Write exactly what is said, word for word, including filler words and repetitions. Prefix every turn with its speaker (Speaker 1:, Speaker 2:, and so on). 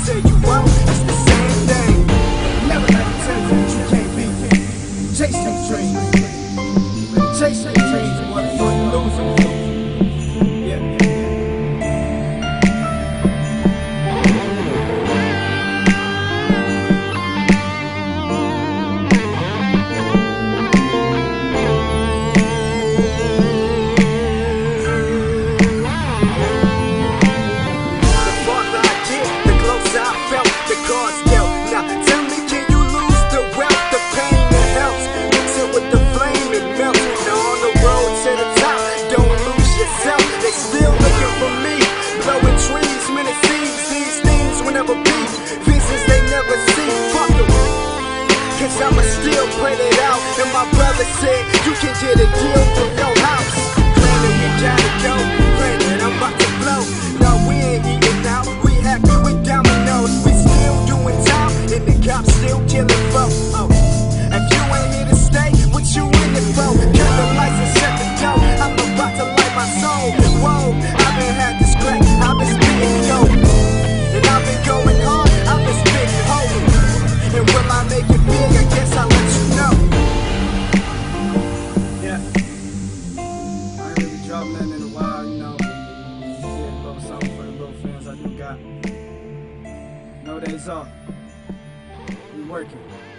Speaker 1: say you won't, it's the same thing. Never let them tell you that you can't be. Chase them dreams. Chase them dreams, boy, before you lose them. Yeah. I'ma still print it out. And my brother said, you can get a deal from your house. Granted, we gotta go. Granted, I'm about to blow. No, we ain't eating out. We happy with dominoes. We still doing time, and the cops still killing folks. Oh, if you ain't here to stay, what you in it for? Cut the lights and shut the door. I'm about to light my soul. Whoa, I've been had this crack. I've been spitting dope. And I've been going hard. I've been spitting holy. And will I make it big? I guess I'll let you know. Yeah. I ain't really dropped nothing in a while, you know. Yeah, a little something for the little fans I do got. No days off. We working.